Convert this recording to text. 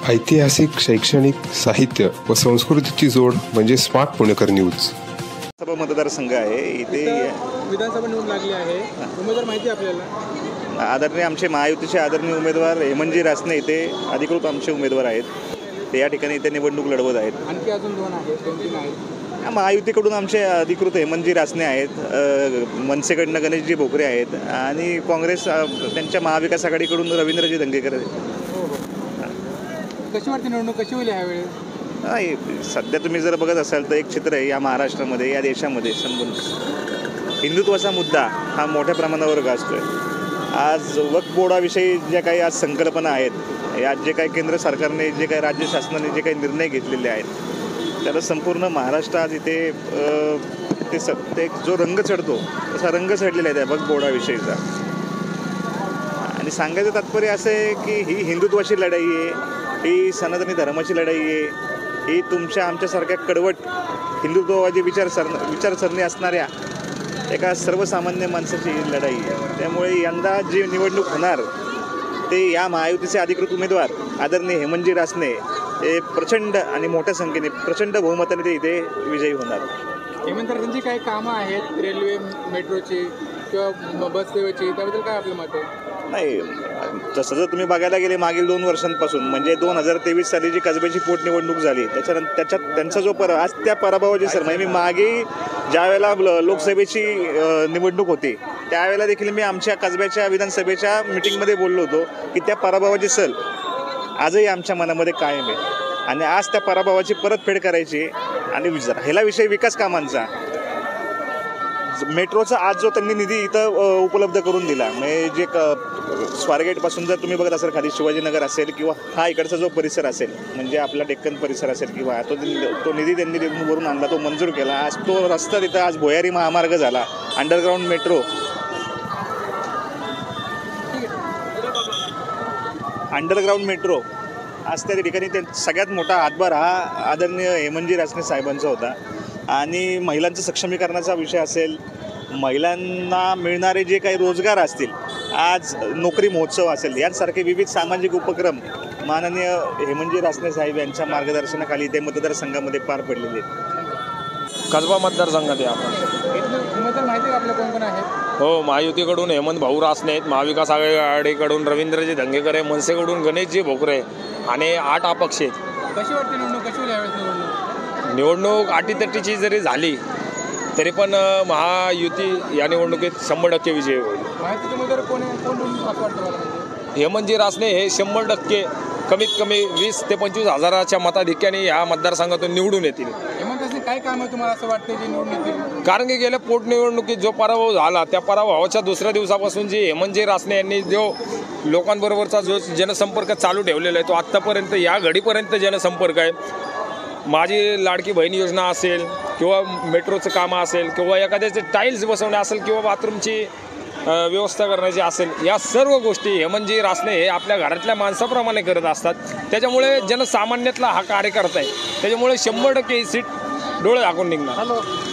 ऐतिहासिक, शैक्षणिक, साहित्य व संस्कृतीची जोड म्हणजे स्मार्ट पुणेकर न्यूज. सभा मतदारसंघ आहे. इथे विधानसभा निवडणूक लागली आहे. उमेदवार माहिती आपल्याला? आदरणीय आमचे महायुतीचे आदरणीय उमेदवार हेमंतजी रासने इथे अधिकृत आमचे उमेदवार आहेत. ते या ठिकाणी इथे निवडणूक लढवत आहेत. आणखी अजून दोन तीन आहेत. महायुतीकडून आमचे अधिकृत हेमंतजी रासने आहेत, मनसेकडनं गणेशजी भोकरे आहेत आणि काँग्रेस त्यांच्या महाविकास आघाडीकडून रवींद्रजी दंगेकर आहेत. कशी वाटते निवडणूक, कशी होईल ह्यावेळेस? नाही, सध्या तुम्ही जर बघत असाल तर एक चित्र आहे या महाराष्ट्रामध्ये, या देशामध्ये संपूर्ण हिंदुत्वाचा मुद्दा हा मोठ्या प्रमाणावर गाजतोय. आज वक्फ बोर्डाविषयी ज्या काही आज संकल्पना आहेत, आज जे काही केंद्र सरकारने, जे काही राज्य शासनाने जे काही निर्णय घेतलेले आहेत, त्याला संपूर्ण महाराष्ट्र आज इथे ते जो रंग चढतो तसा रंग चढलेला आहे त्या वक्फ बोर्डाविषयीचा. आणि सांगायचं तात्पर्य असं आहे की ही हिंदुत्वाची लढाई आहे, ही सनातनी धर्माची लढाई आहे, ही तुमच्या आमच्यासारख्या कडवट हिंदुत्ववादी विचारसरणी असणाऱ्या एका सर्वसामान्य माणसाची लढाई आहे. त्यामुळे यंदा जी निवडणूक होणार ते या महायुतीचे अधिकृत उमेदवार आदरणीय हेमंतजी रासने हे प्रचंड आणि मोठ्या संख्येने प्रचंड बहुमताने ते इथे विजयी होणार. हेमंत रासनेंची काही कामं आहेत, रेल्वे, मेट्रोची किंवा बस सेवेची, त्याबद्दल काय आपलं मत आहे? नाही, तसं जर तुम्ही बघायला गेले मागील 2 वर्षांपासून, म्हणजे 2023 साली जी कसब्याची पोटनिवडणूक झाली त्याच्यात त्यांचा जो आज त्या पराभवाची म्हणजे मी मागे ज्यावेळेला लोकसभेची निवडणूक होती त्यावेळेला देखील मी आमच्या कसब्याच्या विधानसभेच्या मिटिंगमध्ये बोललो होतो की त्या पराभवाची सल आजही आमच्या मनामध्ये कायम आहे आणि आज त्या पराभवाची परतफेड करायची. आणि ह्याला विषय विकास कामांचा, मेट्रोचा आज जो त्यांनी निधी इथं उपलब्ध करून दिला, म्हणजे जे स्वारगेटपासून जर तुम्ही बघत असाल खाली शिवाजीनगर असेल किंवा हा इकडचा जो परिसर असेल, म्हणजे आपला डेक्कन परिसर असेल किंवा तो निधी त्यांनी वरून आणला, तो मंजूर केला. आज तो रस्ता तिथं आज भुयारी महामार्ग झाला, अंडरग्राऊंड मेट्रो आज त्या ठिकाणी सगळ्यात मोठा हातभार हा आदरणीय हेमंतजी रासने साहेबांचा होता. आणि महिलांचं सक्षमीकरणाचा विषय असेल, महिलांना मिळणारे जे काही रोजगार असतील, आज नोकरी महोत्सव असेल, यांसारखे विविध सामाजिक उपक्रम माननीय हेमंतजी रासने साहेब यांच्या मार्गदर्शनाखाली ते मतदारसंघामध्ये पार पडलेले आहेत. कसबा मतदारसंघात आहे आपण. उमेदवार माहिती आहे आपल्या कोण कोण आहेत? हो, महायुतीकडून हेमंत भाऊ रासने आहेत, महाविकास आघाडीकडून रवींद्रजी दंगेकर आहे, मनसेकडून गणेशजी भोकरे आणि 8 अपक्ष आहेत. कशी वाटते निवडणूक, कशी होईल यावेळेस निवडणूक? अटीतटीची जरी झाली तरी पण महायुती या निवडणुकीत 100% विजय होईल. माहिती उमेदवार कोण असं वाटतं मला? हेमंतजी रासने हे 100% कमीत कमी 20 ते 25 हजाराच्या मताधिक्याने या मतदारसंघातून निवडून येतील. हेमंत रासने काय काम आहे तुम्हाला असं वाटतं जे निवडून येतील? कारण की गेल्या पोटनिवडणुकीत जो पराभव झाला त्या पराभवाच्या दुसऱ्या दिवसापासून जी हेमंतजी रासने यांनी जो लोकांबरोबरचा जो जनसंपर्क चालू ठेवलेला आहे तो आत्तापर्यंत या घडीपर्यंत जनसंपर्क आहे. माझी लाडकी बहीण योजना असेल किंवा मेट्रोचं कामं असेल किंवा एखाद्याचे टाईल्स बसवणे असेल किंवा बाथरूमची व्यवस्था करण्याची असेल, या सर्व गोष्टी हेमंतजी रासने हे आपल्या घरातल्या माणसाप्रमाणे करत असतात. त्याच्यामुळे जनसामान्यातला हा कार्यकर्ता आहे. त्याच्यामुळे 100% ही सीट डोळे झाकून निघणार.